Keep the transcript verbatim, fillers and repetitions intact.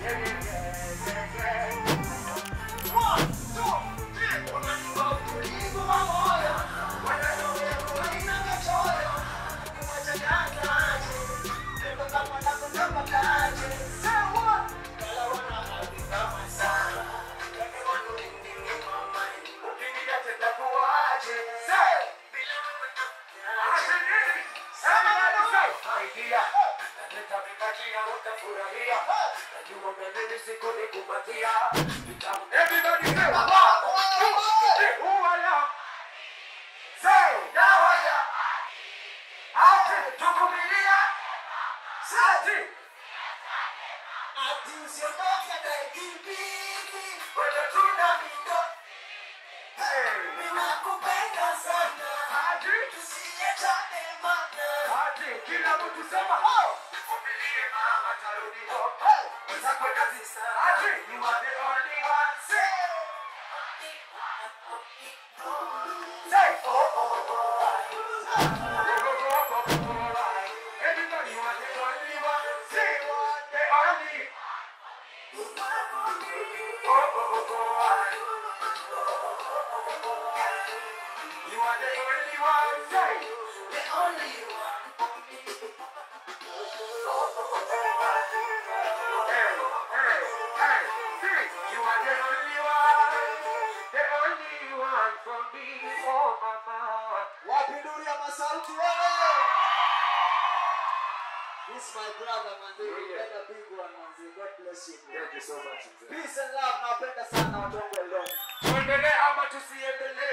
Everybody say, who I am. Say, now I am. Ati, tukumilia. Sati. Ati usiotoke na ikibidi. Wata tunamindo. Ninakupenda sana. Ati, tusiachane mana. Ati, kila mtu sema ho. Vumilie mama tarudi home. Wenzako kazi sana. Ati, you are the only one. Say. Say, oh, oh, oh, oh. Everybody, you are the only one. Say, the only. Oh, oh, oh, oh. You are the only one. Say, the only one. Hey, hey, hey, say, you are the only one. The only one for me, oh mama. Wapinduria masauti wewe. This is my brother manzi. You got a big one manzi. God bless you. Thank you so much. Peace and love. Napenda sana watu wangu leo. Tuendelee ama tusiendelee?